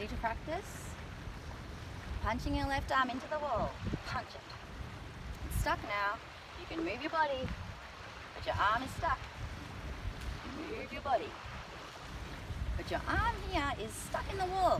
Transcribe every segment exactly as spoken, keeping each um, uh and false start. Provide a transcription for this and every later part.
Ready to practice? Punching your left arm into the wall. Punch it. It's stuck now. You can move your body, but your arm is stuck. Move your body. But your arm here is stuck in the wall.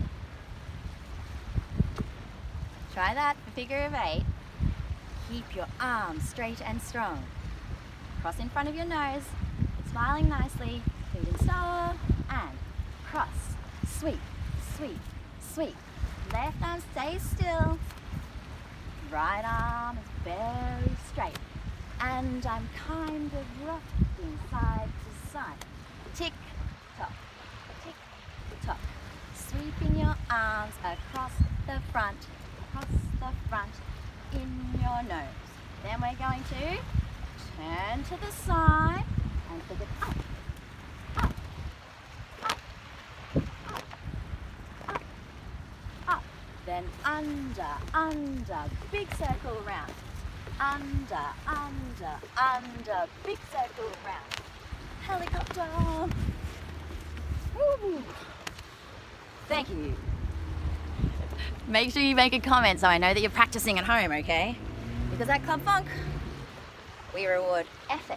Try that for figure of eight. Keep your arm straight and strong. Cross in front of your nose, smiling nicely, feet in star, and cross, sweep, sweep, sweep. Left arm stays still. Right arm is very straight. And I'm kind of rocking side to side. Tick, tock, tick, tock. Sweeping your arms across the front, across the front in your nose. Then we're going to turn to the side and flick it up, up, up, up, up, up. Then under, under, big circle round. Under, under, under, big circle round. Helicopter. Woo. Thank you. Make sure you make a comment so I know that you're practicing at home, okay? Because at Club Funk, we reward effort.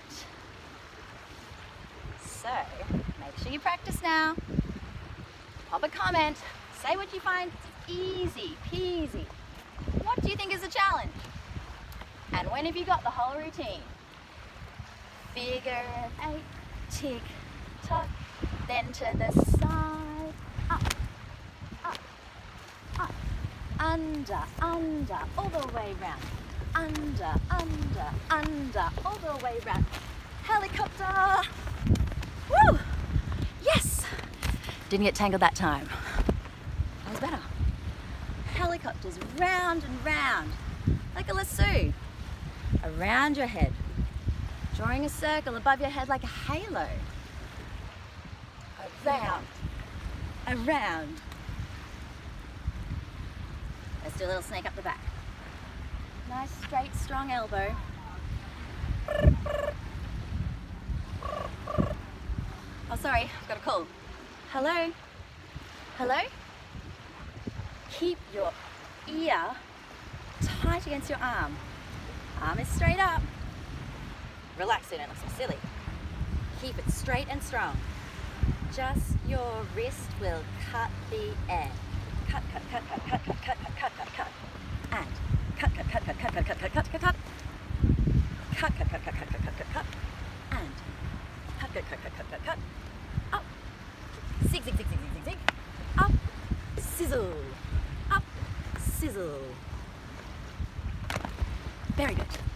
So, make sure you practice now. Pop a comment. Say what you find easy peasy. What do you think is a challenge? And when have you got the whole routine? Figure eight, tick, tock, then to the side, up, up, up, under, under, all the way round, under, under, under, all the way round. Helicopter! Woo! Yes! Didn't get tangled that time. That was better. Helicopters round and round, like a lasso, around your head, drawing a circle above your head like a halo. Around, around. Let's do a little snake up the back. Nice, straight, strong elbow. Oh, sorry, I've got a call. Hello? Hello? Keep your ear tight against your arm. Arm is straight up. Relax it and look so silly. Keep it straight and strong. Just your wrist will cut the air. Cut, cut, cut, cut, cut, cut, cut, cut, cut, cut, cut. And cut, cut, cut, cut, cut, cut, cut, cut, cut, cut, cut. Cut, cut, cut, cut, cut, cut, cut, cut, cut. And cut, cut, cut, cut, cut, cut, cut. Up. Zig, zig, zig, zig, zig, zig. Up. Sizzle. Up. Sizzle. Very good.